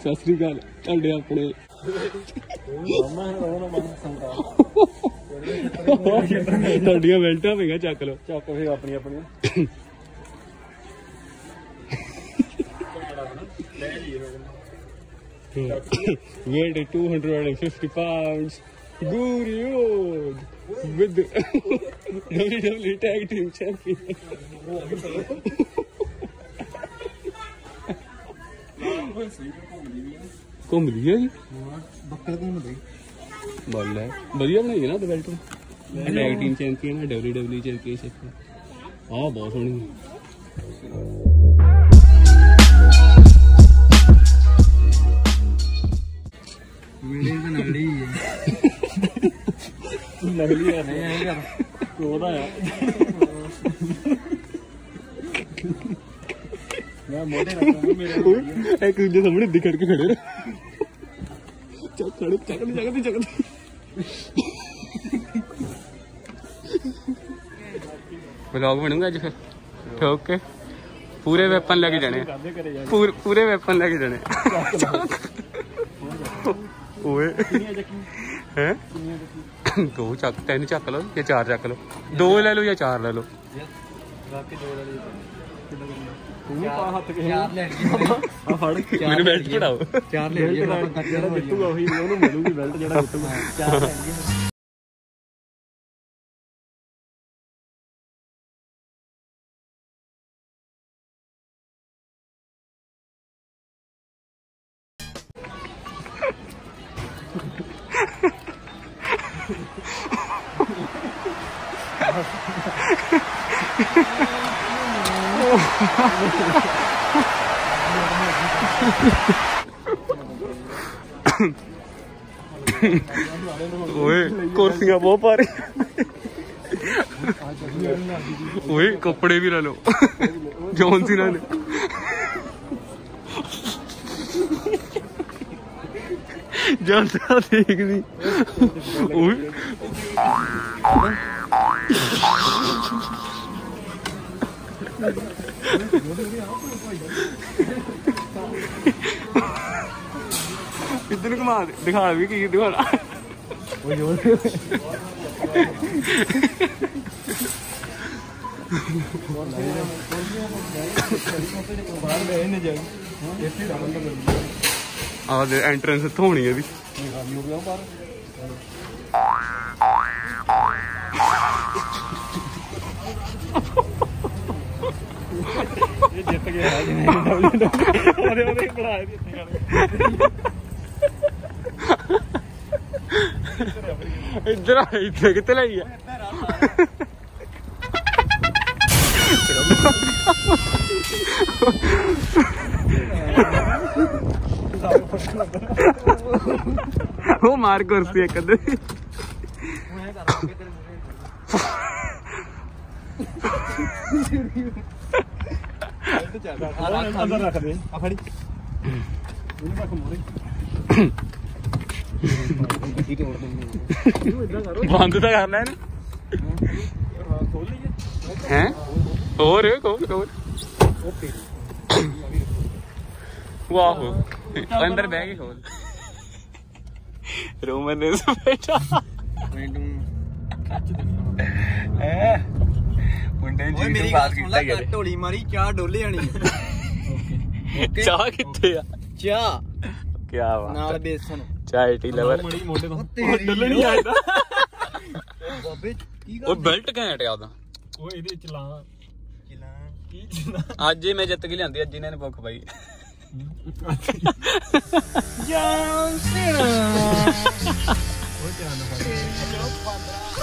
सत श्री अकाल ਤੁਹਾਡੇ ਆਪਣੇ ਤੁਹਾਡੀਆਂ ਬੈਲਟਾਂ ਪਈਆਂ ਚੱਕ ਲਓ ਚੱਕ ਫੇ ਆਪਣੀ ਆਪਣੀਆਂ weight 250 pounds good with the WWE tag team champion ਘੁੰਮਦੀ ਹੈ ਜੀ ਬੱਕਰ ਘੁੰਮਦੇ ਬੋਲ ਲੈ ਵਧੀਆ ਬਣਾਈ ਹੈ ਨਾ ਬੈਲਟ ਟੈਗ ਟੀਮ ਚੈਂਪੀਅਨ ਹੈ WWE ਚੈਂਪੀਅਨਸ਼ਿਪ ਆਹ ਬਹੁਤ ਸੋਹਣੀ ਮੇਰੇ ਤਾਂ ਨਗੜੀ ਹੈ ਨਗਲੀ ਆ ਨਹੀਂ ਐਂ ਕਰ ਉਹਦਾ ਆ मैं मोटे रखूंगा मेरे एक दूसरे सामने दिखड़ के खड़े चल खड़े चकती व्लॉग बनूंगा अज फिर ठोक के पूरे वेपन लेके जाने पूरे वेपन लेके जाने ओए हैं दो चक तीन चक लो या चार चक लो दो ले लो या चार ले लो ਮੈਨੂੰ ਬੈਲਟ ਚੜਾਓ ਚਾਰ ਲੈ ਲਈਏ ਜਿਹੜਾ ਜਿੱਤੂਗਾ ਉਹੀ ਉਹਨੂੰ ਮਿਲੂਗੀ ਬੈਲਟ ਜਿਹੜਾ ਜਿੱਤੂਗਾ ਚਾਰ ਲੈ ਲਈਏ ओए कुर्सियां बहुत पा रही ओए कपड़े भी ले लो जॉन सीना ने जॉन सीना देख दी ओए इधर घुमा दिखा भी की दिखाना एंट्रेंस होनी है जित गया इधर इधर कितने लाई है वो मार कुर्सी एक बंद तो करना है हैं और वाह अंदर बह के खोल रोमन ने बैठा मेरी ढोली मारी चाह डोले आनी चाह कितने चाह क्या नाल बेसन चाय टी लवर डोलनी आया ਉਹ ਬੈਲਟ ਘੈਂਟ ਆ ਉਹਦਾ ਉਹ ਇਹਦੇ ਚਲਾ ਅੱਜ ਹੀ ਮੈਂ ਜਿੱਤ ਕੇ ਲਿਆਂਦੀ ਅੱਜ ਇਹਨਾਂ ਨੇ ਭੁੱਖ ਪਾਈ ਜਾਨ ਸਿਣਾ ਉਹ ਧਿਆਨ ਨਾਲ